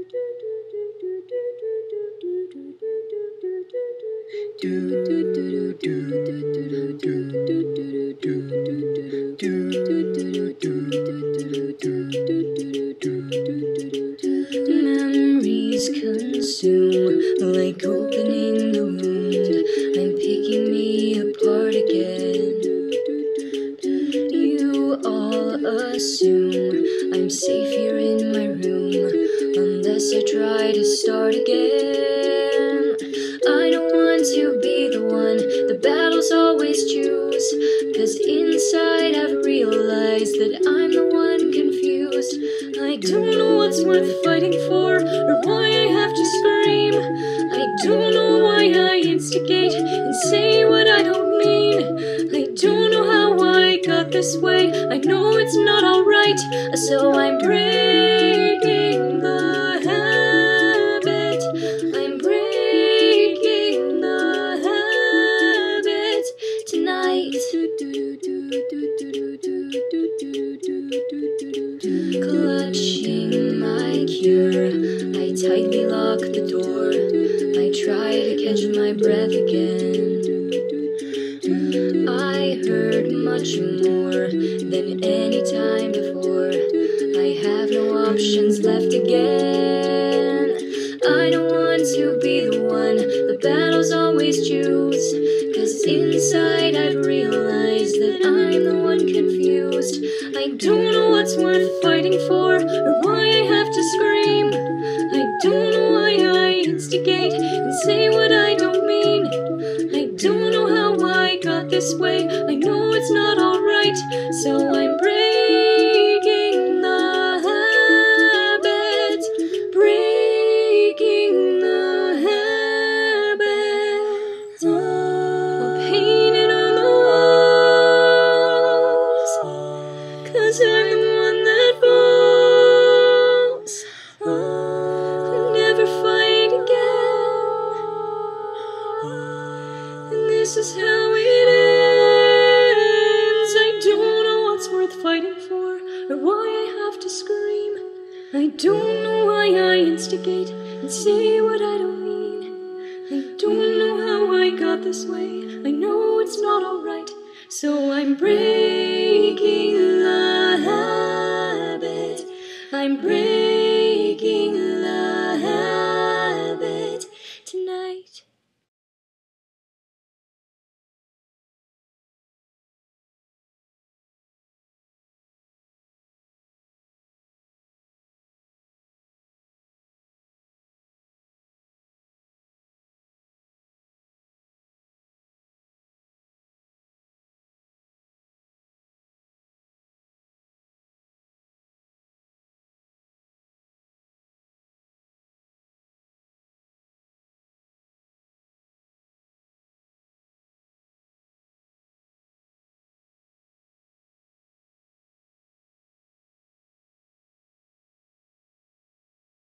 Memories consume like opening the wound. I'm picking me apart again. You all assume I'm safe here in my room, unless I try to start again. I don't want to be the one the battles always choose, 'cause inside I've realized that I'm the one confused. I don't know what's worth fighting for, or why I have to scream. I don't know why I instigate and say what I don't mean. I don't know how I got this way. I know it's not alright, so I'm breaking the habit. I'm breaking the habit tonight. Clutching my cure, I tightly lock the door. I try to catch my breath again. I heard much more than any time before. I have no options left again. I don't want to be the one the battles always choose, 'cause inside I've realized that I'm the one confused. I don't know what's worth fighting for, or why I have to scream. I don't know why I instigate and say what I don't mean. I don't know how I got this way. I know it's not alright, so I'm breaking the habit. Breaking the habit. We're painted on the walls, 'cause I'm the one that falls. I'll never fight again, and this is how it ends. I don't know what's worth fighting for, or why I have to scream. I don't know why I instigate and say what I don't mean. I don't know how I got this way. I know it's not alright, so I'm breaking the habit. I'm breaking